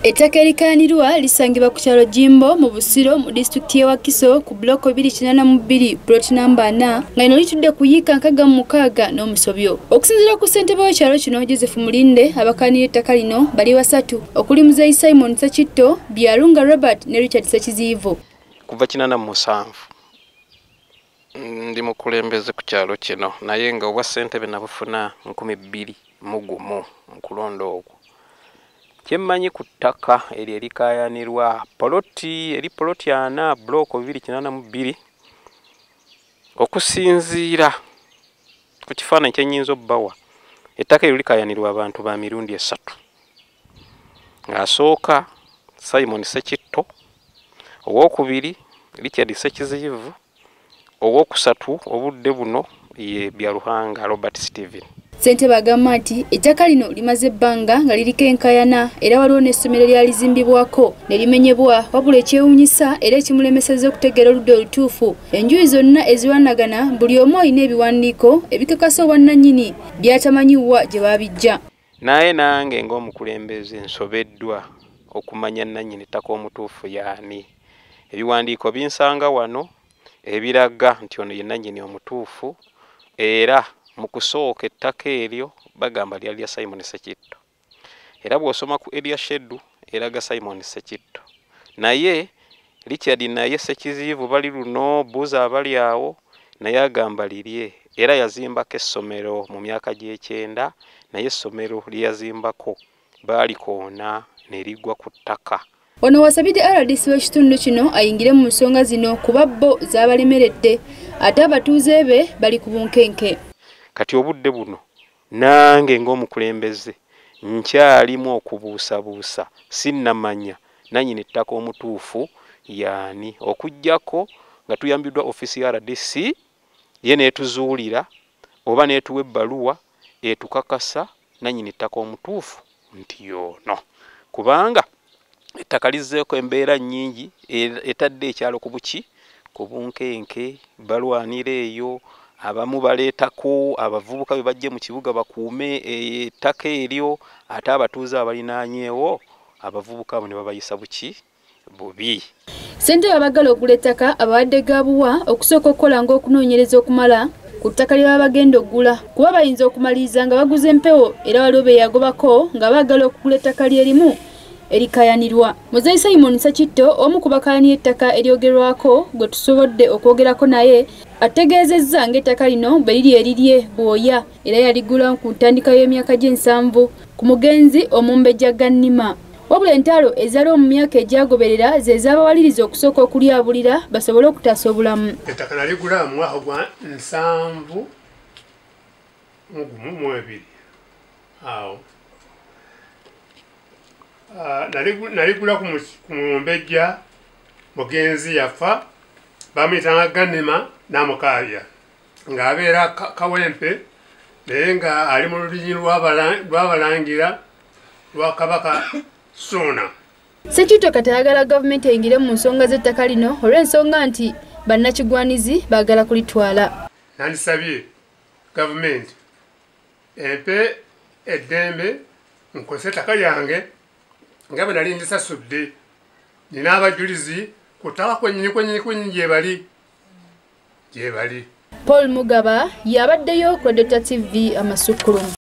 Ettaka erikayanirwa lisangibwa ku kyalo Jimbo mu Busiro mu disitulikiti y'e Wakiso ku buloko 282 plot number 4 nga lino litudde ku yiika 66 n'omusobyo. Okusinziira ku ssentebe w'ekyalo kino Joseph Mulinde, abakayanira ettaka lino bali basatu okuli Muzeeyi Simon Sekitto, Byalunga Robert ne Richard Sekiziivu. Kuva 87 ndi mukulembeze ku kyalo kino naye nga obwa ssentebe nabufuna 2001 nkulonda ogwo. Kyemmanyi ku ttaka erikayanirwa poloti eri poloti 4 block 282 okusinziira ku kifaananyi kyennyinza obbawa ettaka eryo likayanirwa abantu ba mirundi 3 ng'asooka Simon Sekitto, owokubiri Richard Sekiziivu, owokusatu obudde buno ye Byaluhanga Robert Steven. Ssentebe agamba nti ettaka lino limaze ebbanga nga liriko enkayana era waliwo n'essomero lyalizimbibwako ne limenyebwa, wabula ekyewuunyisa era ekimulemesezza okutegeera oludda olutuufu enjuyi zonna ezirwanagana buli omu alina ebiwandiiko ebikakasa obwannannyini byatamanyiwa gye baabijja. Naye nange ng'omukulembeze nsobeddwa okumanya nnannyini ttaka omutuufu yaani. Ebiwandiiko binsanga wano ebiraga nti ono ye nnannyini omutuufu era mu kusooka ettaka eryo bagamba lyali lya Simon Sekitto. Era bw'osoma ku area schedule eraga Simon Sekitto. Naye Richard naye Sekiziivu bali luno buuza abali awo naye agamba lirye era yazimbako essomero mu myaka gy'ekyenda naye essomero lyeyazimbako baalikoona ne liggwa ku ttaka. Ono wasabidde RDC w'ekitundu kino ayingire mu nsonga zino kuba bo zaabalemeredde ate abatuuze be bali ku bunkenke. Kati obudde buno nange ng'omukulembeze nkyalimu okubuusabuusa sinnamanya nannyini ettaka omutuufu yaani okuggyako nga tuyambiddwa ofisi ya RDC ye neetuzuulira oba neetuwa ebbaluwa etukakasa nannyini ettaka omutuufu nti y'ono. Kubanga ettaka lizzeeko embeera nnyingi etadde ekyalo ku buki ku bunkenke balwanira eyo. Abamu baleetako abavubuka be bajje mu kibuga bakuume ettaka eryo ate abatuuze abalinaanyeewo abavubuka abo ne babayisa buki bubi. Ssentebe abagala okugula ettaka abawadde gaabuwa okusooka okukola ng'okunoonyereza okumala ku ttaka lye baba bagenda okugula kuba bayinza okumaliriza nga baguza empewo era waliwo be yagobako nga baagala okugula ettaka lyerimu erikayanirwa. Muzeeyi Simon Sekitto omu ku bakayanira ettaka eryogerwako gwe tusobodde okwogerako naye ategeezezza ng'ettaka lino bwe liri erirye bwoya era yaligula ku ntandika y'emyaka gy'ensanvu ku mugenzi Omumbejja Gannima. Wabula entalo ezaliwo mu myaka egyagoberera ze zaabawaliriza okusooka okulyabulira basobole okutaasa obulamu. Ettaka naligula mu mwaka gwa 1972 awo. Naligula ku Mumbejja mugenzi yafa bamuyitanga Gannima n'amukaabya ng'abeera Kawempe naye nga ali mu lulimi lw'Abalangira lwa Kabaka Ssuuna. Sekitto kati ayagala gavumenti eyingire mu nsonga z'ettaka lino olw'ensonga nti bannakigwanizi baagala kulitwala. Nandisabye gavumenti empe eddembe nkozese ettaka lyange nga bwe nali ndisasudde nina abajulizi ku ttaka kwennyini gye bali. Paul Mugaba yabaddeyo ku Dr. TV Amasukulumu.